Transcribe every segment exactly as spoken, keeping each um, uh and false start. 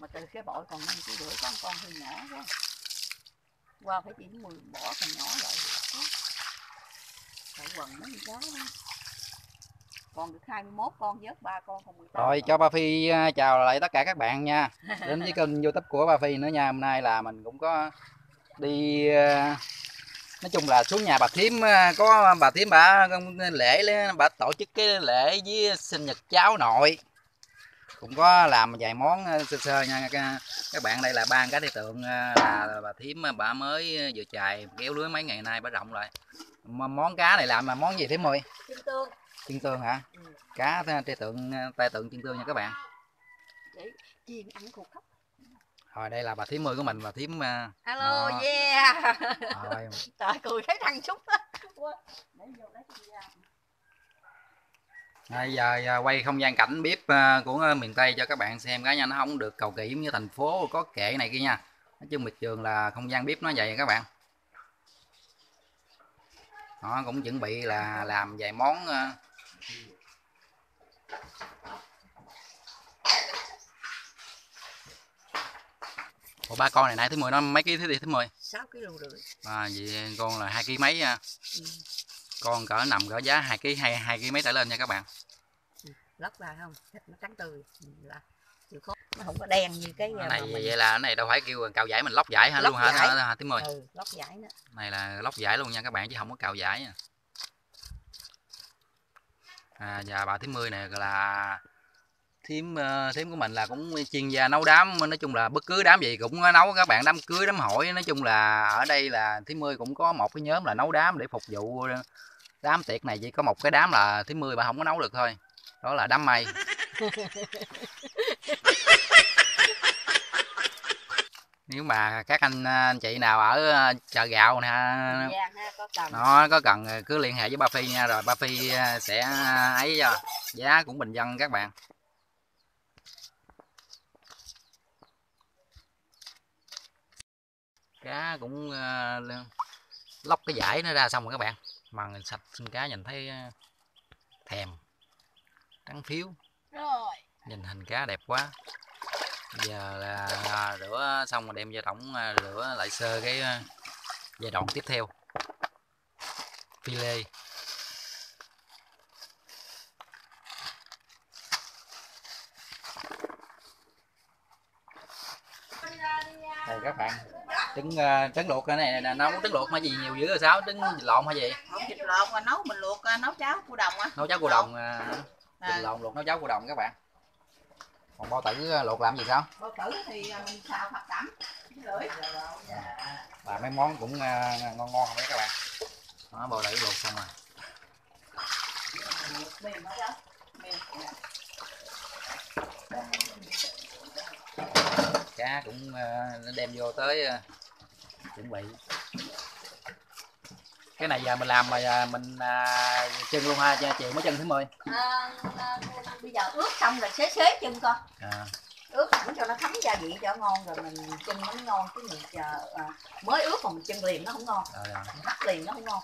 từ cái bội còn năm ký rưỡi, có một con hơi nhỏ quá. Qua phải chỉ mười bỏ còn nhỏ lại. Phải quần mấy con cá đó. Còn được hai mươi mốt con, vớt ba con còn mười tám. Rồi cho ba Phi chào lại tất cả các bạn nha. Đến với kênh YouTube của ba Phi nữa nha. Hôm nay là mình cũng có đi, nói chung là xuống nhà bà thím, có bà thím bà lễ bà tổ chức cái lễ với sinh nhật cháu nội. Cũng có làm vài món sơ sơ nha các bạn. Đây là ban cá thị tượng là bà thím bà mới vừa chài kéo lưới mấy ngày nay bà rộng lại. Món cá này làm là món gì thím ơi? Chân tương. Chân tương hả? Ừ. Cá tay tượng tay tượng chân tương nha các bạn. Để chiên ăn khô khóc. Rồi đây là bà thím mươi của mình, bà thím. Alo, đó. Yeah. Rồi. Trời, cười thấy thằng súc á. Bây giờ quay không gian cảnh bếp của miền Tây cho các bạn xem, cái nha, nó không được cầu kỳ như thành phố có kệ này kia nha. Nói chung miệt vườn là không gian bếp nó vậy các bạn. Nó cũng chuẩn bị là làm vài món. Ủa, ba con này nãy thứ mười nó mấy ký thứ gì thứ mười? sáu ký rưỡi. À vậy con là hai ký mấy nha. Ừ. Con cỡ nằm cỡ giá hai ký hai hai ký mấy trở lên nha các bạn. Ừ. Lóc ra không? Thịt nó trắng tươi là chịu khó. Nó không có đen như cái cái này mình... vậy là cái này đâu phải kêu cào giải mình lóc giải hả? Lóc luôn giải. Hả thứ mười? Ừ, lóc giải nữa. Này là lóc giải luôn nha các bạn chứ không có cào giải nha. À, và bà thím mươi này là thím thím của mình là cũng chuyên gia nấu đám, nói chung là bất cứ đám gì cũng nấu các bạn, đám cưới đám hỏi, nói chung là ở đây là thím mươi cũng có một cái nhóm là nấu đám để phục vụ đám tiệc này. Chỉ có một cái đám là thím mươi bà không có nấu được thôi, đó là đám mây. Nếu mà các anh, anh chị nào ở chợ gạo nè, nó có cần cứ liên hệ với ba Phi nha, rồi ba Phi sẽ ấy cho, giá cũng bình dân các bạn. Cá cũng uh, lóc cái dải nó ra xong rồi các bạn, mần sạch xương cá nhìn thấy uh, thèm, trắng phiếu rồi. Nhìn hình cá đẹp quá. Giờ là rửa xong rồi đem vô tổng rửa lại sơ cái giai đoạn tiếp theo, phi lê. Đây các bạn, trứng trứng luộc cái này là nấu trứng luộc hay gì nhiều dữ rồi sao? Trứng vịt lộn hay gì? Không, vịt lộn mà nấu mình luộc nấu cháo cua đồng á. Nấu cháo cua đồng, vịt lộn luộc nấu cháo cua đồng các bạn. Còn bao tử luộc làm gì sao? Bao tử thì mình xào thật đậm lưỡi. Và mấy món cũng ngon ngon không đấy các bạn. Đó, bao tử luộc xong rồi. Cá cũng đem vô tới chuẩn bị. Cái này giờ mình làm mà mình à, chân luôn ha, chiều mới chân thứ mười. À, à, bây giờ ướp xong rồi xế xế chân con. À. Ướp sẵn cho nó thấm gia vị cho ngon rồi mình chân nó mới ngon, chứ mình chờ à, mới ướp mà mình chân liền nó không ngon. À, à. Mình hấp liền nó không ngon.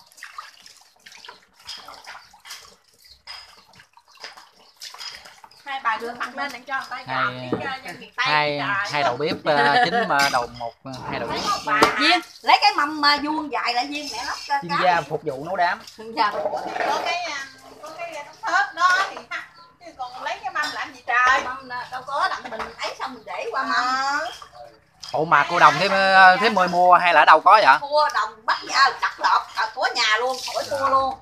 Hai bà đưa mặt lên để cho người ta hai hai, hai đầu bếp uh, chính mà đầu một hai đầu bếp viên lấy cái mâm uh, vuông dài lại viên mẹ lóc uh, chuyên gia phục vụ nấu đám. Dạ. Có cái có cái thớt đó thì chứ còn lấy cái mâm làm gì trời, mâm đâu có đặng mình ấy xong mình để qua mâm. Ủa mà cô đồng thế thế mười mua hay là ở đâu có vậy? Cua đồng bắt ra đặt lọt của nhà luôn, khỏi cua luôn.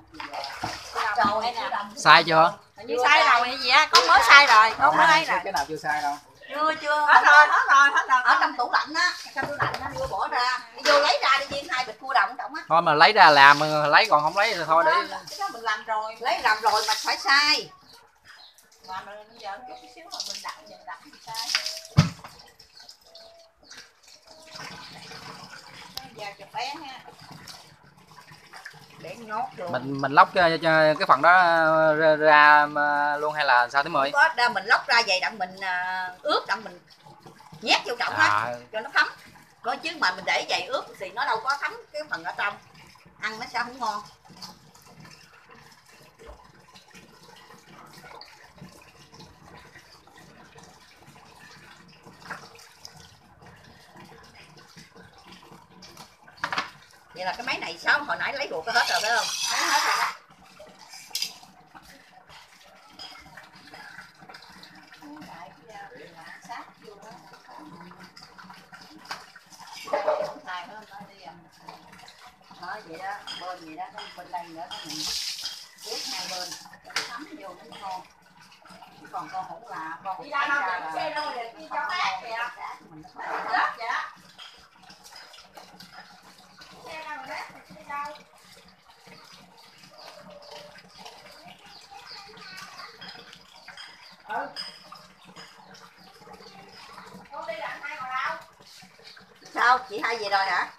Sai chưa? Như sai rồi hay gì á, có mới sai rồi, có mới ấy rồi. Cái nào chưa sai đâu? Chưa chưa. Hết rồi, hết rồi, hết rồi. Ở trong tủ lạnh á, trong tủ lạnh á, vô bỏ ra. Vô lấy ra đi viên hai bịch cua đồng trọng á. Thôi mà lấy ra làm, lấy còn không lấy thì thôi để. Cái đó mình làm rồi, lấy làm rồi mà phải sai. Làm rồi bây giờ chút xíu mà mình đặng mình đặng thì sai. Giờ chụp bé ha. Để nhốt luôn. Mình mình lóc cái, cái phần đó ra, ra luôn hay là sao thế mười? Có ra mình lóc ra vậy đặng mình uh, ướp đặng mình nhét vô trọng á, à. Cho nó thấm. Có chứ mà mình để vậy ướp thì nó đâu có thấm cái phần ở trong. Ăn nó sao không ngon. Vậy là cái máy này sao hồi nãy lấy ruột hết rồi phải không? Lấy hết rồi đó. Đó vậy đó, bên vậy đó, bên đây nữa đó mình ướp hai bên cho nó thấm vô nó ngon. Còn con hỗn là con hỗn ra là xe đâu rồi đi cho bác kìa. Mình nó không đó vậy đó. Xe đâu rồi bác, xe đâu. Ừ. Con đi làm hai ngồi đâu? Sao? Chị hai về rồi hả?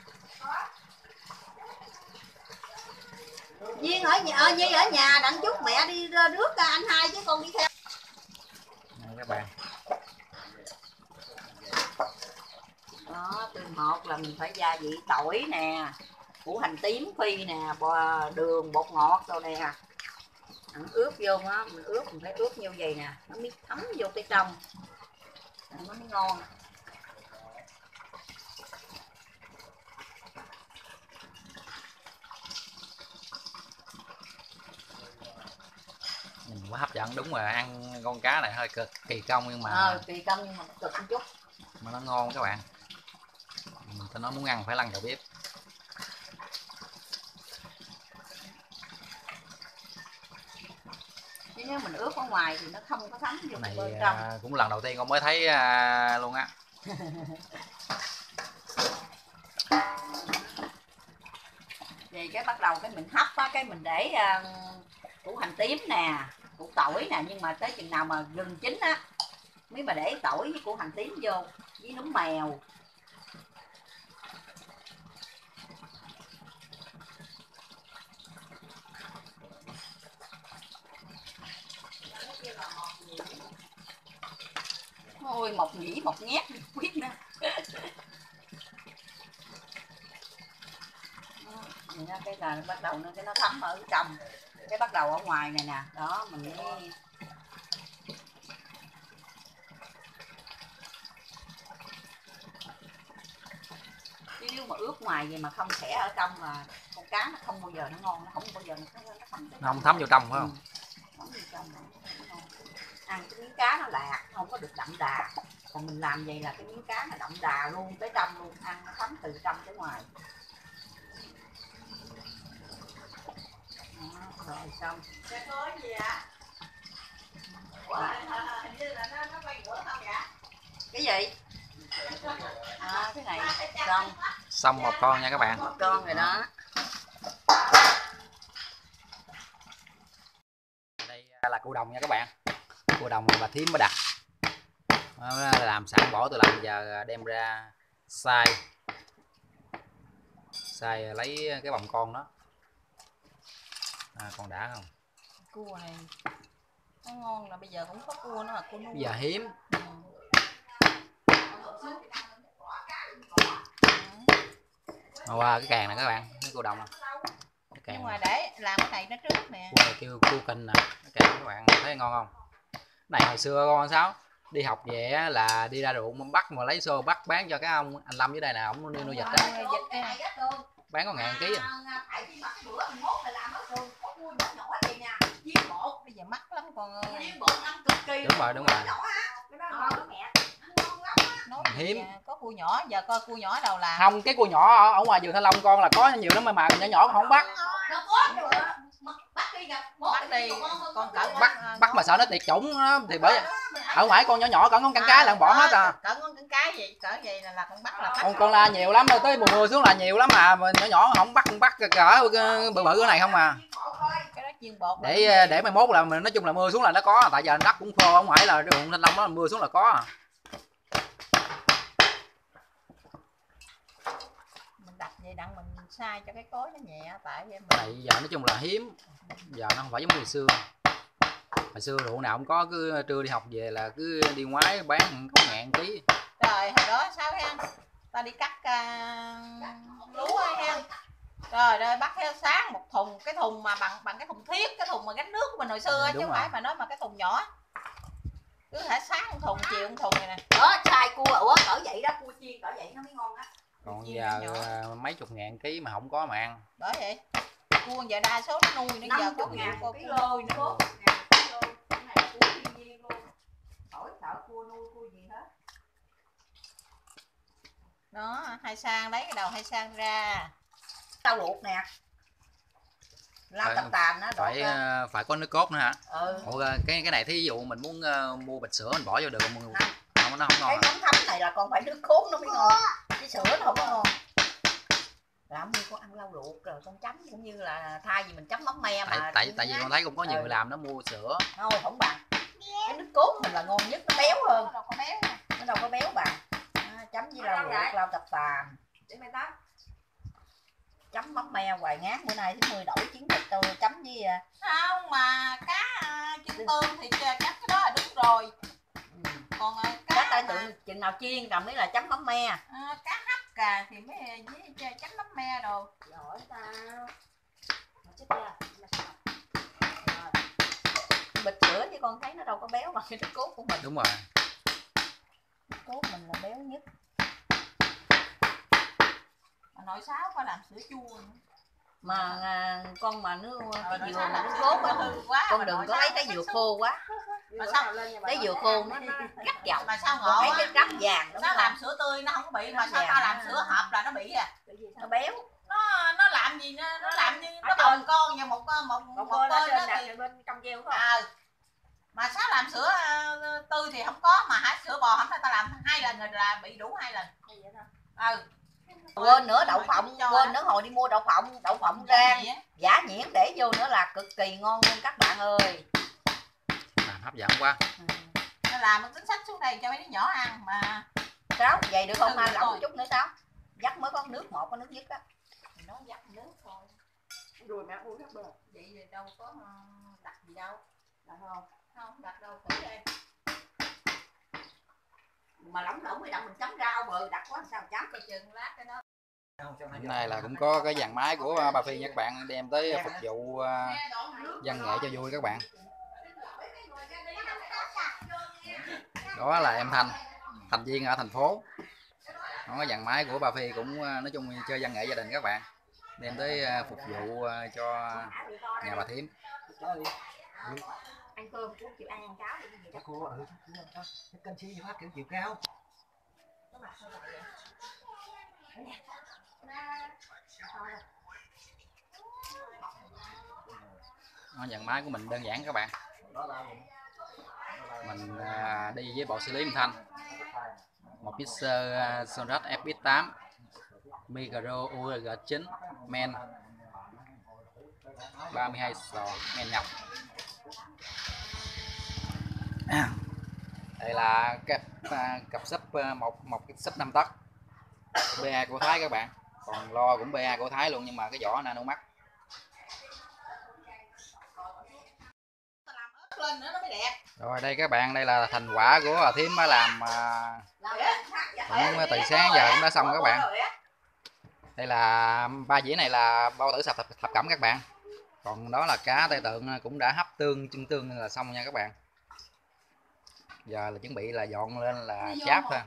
Duyên ở nhà, ở Nhi ở nhà đặng chút mẹ đi rước anh hai chứ con đi theo. Đây các bạn. Đó, từ một là mình phải gia vị tỏi nè, củ hành tím phi nè, bò đường, bột ngọt rồi nè. Mình ướp vô á, mình ướp mình phải ướp như vậy nè, nó mới thấm vô cái trong. Nó mới ngon. Nhìn quá hấp dẫn, đúng rồi, ăn con cá này hơi cực kỳ công nhưng mà ờ, kỳ công nhưng mà cực một chút mà nó ngon các bạn. Mình ta nói muốn ăn phải lăn vào bếp. chứ nếu mình ướp ở ngoài thì nó không có thấm vô Này bên trong. Cũng lần đầu tiên con mới thấy à, luôn á. Thì cái bắt đầu cái mình hấp á, cái mình để uh, củ hành tím nè, củ tỏi nè, nhưng mà tới chừng nào mà gần chín á mới mà để tỏi với củ hành tím vô với nấm mèo. Ôi một nhĩ một nhát quyết nữa. Đó, cái là bắt đầu nó cái nó thấm ở trong, cái bắt đầu ở ngoài này nè, đó mình mới chứ nếu mà ướp ngoài vậy mà không xẻ ở trong là con cá nó không bao giờ nó ngon, nó không bao giờ nó, nó không Nó không thấm vô trong phải không? Ừ. Thấm vô trong nó ngon. Ăn cái miếng cá nó lạc, không có được đậm đà. Còn mình làm vậy là cái miếng cá nó đậm đà luôn tới trong luôn, ăn nó thấm từ trong tới ngoài. Đó, rồi xong. Cái có gì ạ? Hình như là nó nó quay bữa không vậy? Cái gì? À, cái này xong. Xong một con nha các bạn. Một con rồi đó. Đây là củ đồng nha các bạn. Củ đồng bà thím mới đặt. Làm sẵn bỏ từ làm giờ đem ra xay. Xay lấy cái bồng con đó. À, con đã không? Cua này nó ngon là bây giờ cũng có cua nó là cua nuôi. Bây giờ hiếm. Ừ. Qua cái càng này các bạn, cái cua đồng này. Cái càng nhưng mà để làm cái này nó trước nè. Cua này kêu cua kinh nè. Cái càng các bạn thấy ngon không? Cái này hồi xưa con sao? Đi học về là đi ra ruộng bắt mà lấy xô bắt bán cho cái ông anh Lâm dưới đây nè, ông nuôi nuôi vịt đó. Bán có ngàn ký à. Bây giờ mắc lắm con ơi. Đúng rồi, đúng rồi. Nói hiếm. Có cua nhỏ, giờ coi cua nhỏ đâu làm. Không, cái cua nhỏ ở ngoài vườn Thanh Long con là có nhiều lắm mà nhỏ nhỏ không bắt. Bắt đi, con cẩn bắt bắt mà sợ nó tiệt chủng đó, thì bởi ở ngoài con nhỏ nhỏ cỡ ngón cắn cái là bỏ hết à. Cỡ ngón cắn cái gì, cỡ vậy là là con bắt là bắt. Con con la nhiều lắm, tới mùa mưa xuống là nhiều lắm mà, mà nhỏ nhỏ không bắt bắt cỡ bự bự cái này không à. Cái đó chiên bột. Để để mai mốt là nói chung là mưa xuống là nó có, tại giờ đất cũng khô, ở ngoài là ruộng Thanh Long đó mưa xuống là có à. Mình đặt vậy đặng mình sai cho cái cối nó nhẹ, tại vậy mình... Tại giờ nói chung là hiếm, giờ nó không phải giống như xưa. Hồi xưa ruộng nào cũng có, cứ trưa đi học về là cứ đi ngoái bán có ngàn ký. Rồi hồi đó sao hen, ta đi cắt uh, lúa hen. Rồi rồi bắt theo sáng một thùng, cái thùng mà bằng bằng cái thùng thiết, cái thùng mà gánh nước của mình hồi xưa, chứ không phải mà nói mà cái thùng nhỏ. Cứ hả sáng một thùng, chiều một thùng này nè. Đó, xài cua ủa cỡ vậy đó, cua chiên cỡ vậy nó mới ngon á. Còn giờ uh, mấy chục ngàn ký mà không có mà ăn. Bởi vậy cua giờ đa số nó nuôi nó giờ có ngàn cua ký nuôi lô nữa. Cái này là cua thiên nhiên luôn. Khỏi sợ cua nuôi cua gì hết. Đó, hai sang lấy cái đầu hai sang ra. Rau luộc nè. Lau tập tàn đó, phải uh, phải có nước cốt nữa hả? Ừ. Ủa, cái cái này thí dụ mình muốn uh, mua bịch sữa mình bỏ vô được không? Không, nó không ngon. Cái món thấm này là còn phải nước cốt nó mới ngon. Cái sữa nó không có ngon. Làm như con ăn rau luộc rồi con chấm cũng như là thay vì mình chấm mắm me mà. Tại tại, tại vì con thấy cũng có nhiều ừ. người làm nó mua sữa. Không, không bằng. Cái nước cốt mình là ngon nhất, nó béo hơn. Nó đâu có béo. Nó đâu có béo bằng. À, chấm với rau luộc, rau tập tàn. Để mày tắt. Chấm mắm me hoài ngát, bữa nay thứ mười đổi trứng thịt tôi chấm với không mà cá trứng tương thì chắc cái đó là đúng rồi. Ừ. Còn cá, cá tai tượng chừng nào chiên cầm mới là chấm mắm me. À, cá hấp cà thì mới với chấm mắm me đồ. Giỏi tao. Chết ra. Bịch sữa chứ con thấy nó đâu có béo bằng cái nước cốt của mình. Đúng rồi. Nước cốt mình là béo nhất. Nội Sáu có làm sữa chua nữa. Mà à, con mà nước ờ, cái dừa mà nước cốt á, quá, con đừng có lấy cái dừa khô quá. Mà sao cái dừa khô nó nó gắt dầu. Mà sao ngộ thấy cái rám vàng nó sao làm sữa tươi nó không có bị mà sao tao làm sữa hộp là nó bị à? Nó béo. Nó nó làm gì nó nó làm như nó bồng con và một một một, một con đó thì bên trong keo không? À, mà sao làm sữa uh, tươi thì không có mà hả sữa bò không phải tao làm hai lần rồi là bị đủ hai lần. Ừ. Quên nữa đậu phộng, quên nữa hồi đi mua đậu phộng, đậu phộng rang giả nhuyễn để vô nữa là cực kỳ ngon luôn các bạn ơi. Làm hấp dẫn quá. Ừ. Nó làm nó tính sách xuống đây cho mấy đứa nhỏ ăn mà. Sáu vậy được không? Hai lẩu một chút nữa Sáu. Dắt mới có nước một có nước dứt á. Nó dắt nước thôi. Rồi mẹ uống nước bờ. Vậy thì đâu có đặt gì đâu. Đặt không? Không đặt đâu thử em. Mà lỏng lỏng mới đặng mình chấm rau bờ đặt quá sao chấm coi chừng lát cái đó. Hôm nay là cũng có cái dàn máy của bà Phi nha các bạn, đem tới phục vụ uh, văn nghệ cho vui các bạn. Đó là em Thanh, thành viên ở thành phố. Nó có dàn máy của bà Phi cũng uh, nói chung chơi văn nghệ gia đình các bạn, đem tới uh, phục vụ uh, cho nhà bà Thím. Ăn cơm cũng chịu ăn ăn cháo thì gì đó. Cô ừ, cái kênh sĩ hóa kiểu chiều cao. Nó dàn máy của mình đơn giản các bạn. Mình uh, đi với bộ xử lý âm thanh, một mixer uh, Sonos F X tám, micro U R G chín, men ba mươi hai sò, men nhập. Đây là cặp cặp sub một một cái sub năm tấc bê a của Thái các bạn, còn lo cũng bê a của Thái luôn nhưng mà cái vỏ nano mắt. Lên nữa nó mới đẹp. Rồi đây các bạn, đây là thành quả của Thím làm cũng từ sáng giờ cũng đã xong các bạn. Đây là ba dĩa này là bao tử sạch thập, thập cẩm các bạn, còn đó là cá tai tượng cũng đã hấp tương chân tương là xong nha các bạn. Giờ là chuẩn bị là dọn lên là cháp thôi.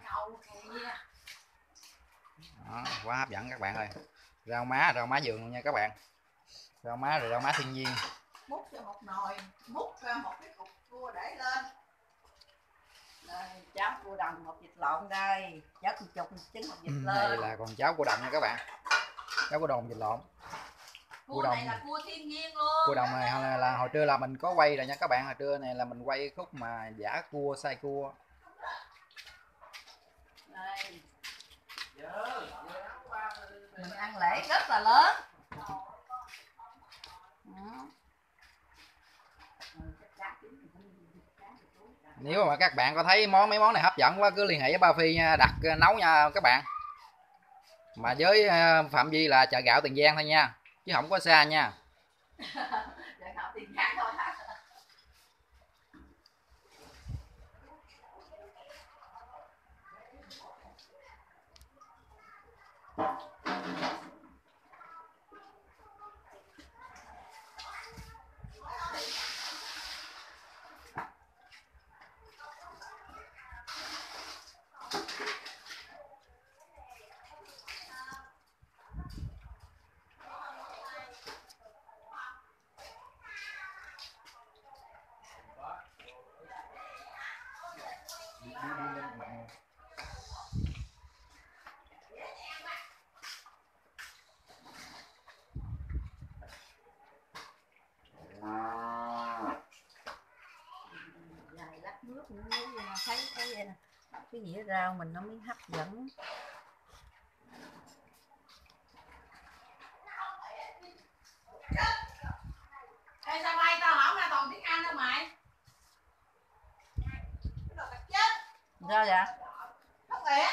Đó, quá hấp dẫn các bạn ơi. Rau má, rau má vườn luôn nha các bạn. Rau má rồi rau má thiên nhiên. Múc cho một nồi, múc ra một cái cục cua để lên. Đây, cháo cua đồng một vịt lộn đây, cháo cua chục trứng một vịt Ừ, lên. đây là còn cháo cua đồng nha các bạn. Cháo cua đồng vịt lộn. Cua, cua này là cua thiên nhiên luôn. Cua đồng này là, là hồi trưa là mình có quay rồi nha các bạn, hồi trưa này là mình quay khúc mà giả cua xay cua. Đây. Mình ăn lễ rất là lớn. Nếu mà các bạn có thấy món mấy món này hấp dẫn quá cứ liên hệ với ba Phi nha, đặt nấu nha các bạn. Mà với phạm vi là chợ gạo Tiền Giang thôi nha, chứ không có xa nha. Chợ gạo Tiền Giang thôi hả? cái dĩa rau mình nó mới hấp dẫn. Ê, sao bay tao không ra toàn tiếng Anh đâu mày? Sao vậy? Không nghĩa.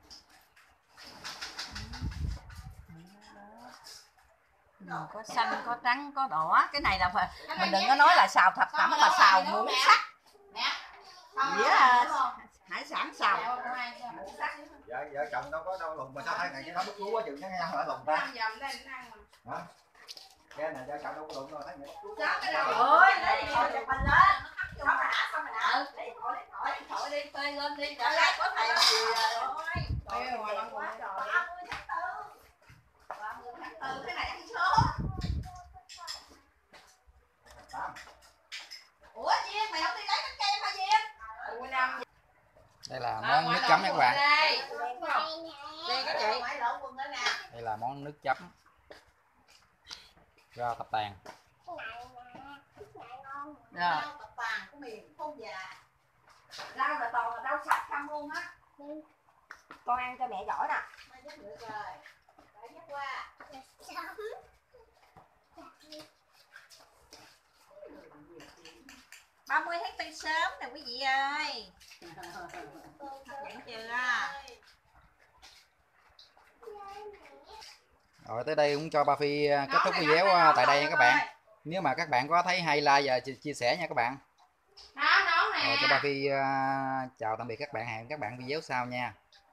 Ừ, có xanh, có trắng, có đỏ. Cái này là phải mình đừng có nói là xào thập cẩm mà xào muỗng sắt. Dĩa hải sản xào. Dạ vợ chồng đâu có đâu lùng mà sao hai ngày nó bút lúa quá chừng nó nghe hỏi lùng ta. Hả? Cái này vợ chồng đâu có lùng đâu thấy vậy. Ôi, lấy điện thoại chụp hình lên. Xong rồi đã, xong rồi đã. Lấy điện thoại, lấy điện thoại, điện thoại đi, phê lên đi. Đã lát có thầy gì rồi. Ôi, ôi, quá trời. ba mươi tháng tư. ba mươi tháng tư, cái này ăn số. Ủa Duyên, mày không đi lấy bánh kem hả Duyên? Đây là món nước chấm nha các bạn. Đây. Đây cái chị. Đây là món nước chấm rau tập tàn. Rồi. Tập vàng của miền không già. Rau là toàn là rau sạch không luôn á. Con ăn cho mẹ giỏi nè. Mai dắt được rồi. Phải dắt qua. ba mươi tháng tư sớm nè quý vị ơi. Hấp dẫn chưa? Rồi tới đây cũng cho ba Phi kết thúc video tại đây nha các bạn. Nếu mà các bạn có thấy hay like và chia sẻ nha các bạn. Rồi cho ba Phi uh, chào tạm biệt các bạn, hẹn các bạn video sau nha.